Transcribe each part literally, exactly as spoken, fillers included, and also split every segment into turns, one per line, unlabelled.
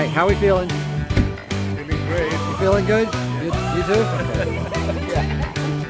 how are we feeling?
Feeling great.
You feeling good? You, you too? Okay.
Yeah.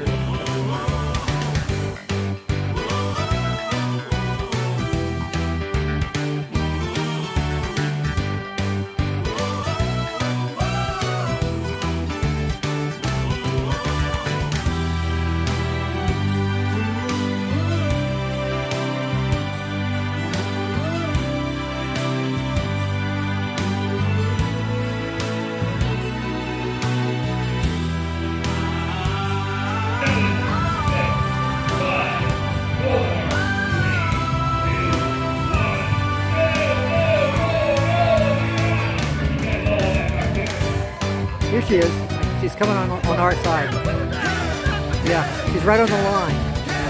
Here she is. She's coming on, on our side. Yeah, she's right on the line.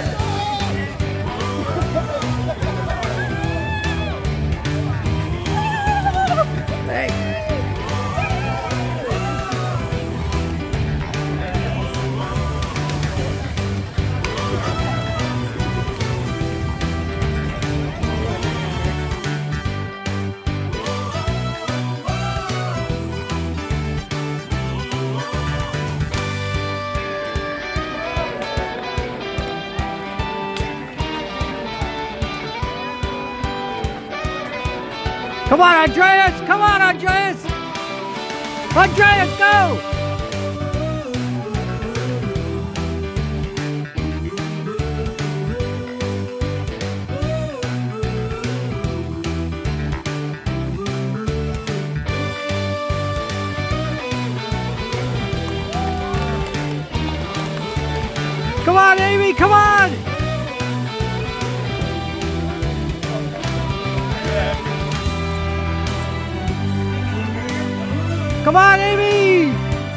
Hey. Come on, Andreas! Come on, Andreas! Andreas, go! Come on, Amy, come on! Come on, Amy!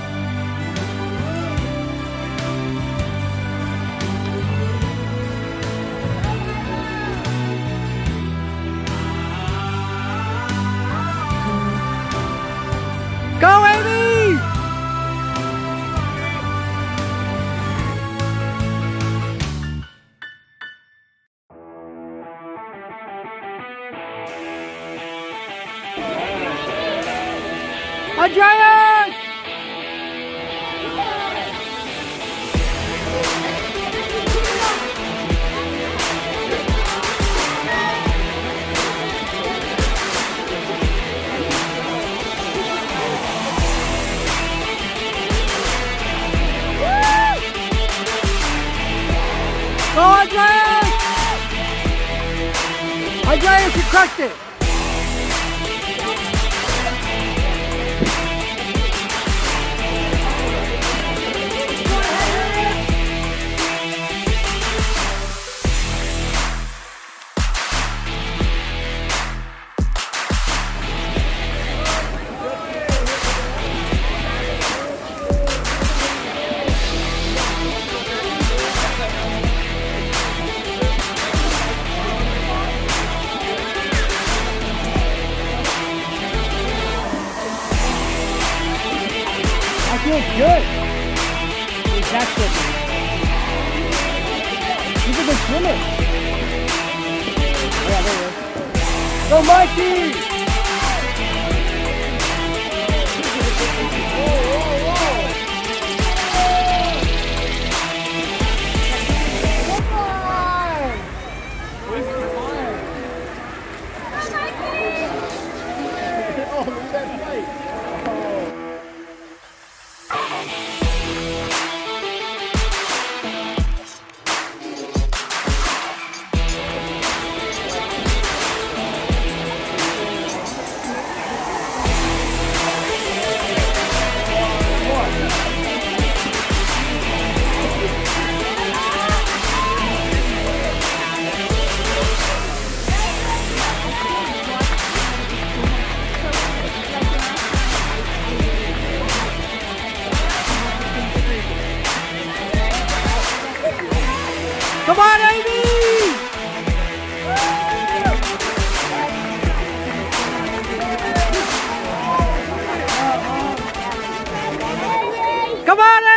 Go, Amy! Andreas! Go, Andreas! Andreas, you crushed it! Feels good. That's it. He's a good swimmer. Yeah, there he is. Go, Mikey! Whoa, whoa, whoa! Come on! Where's the fire? Oh, look at that fight! Oh. Come on, Amy! Come on, Amy!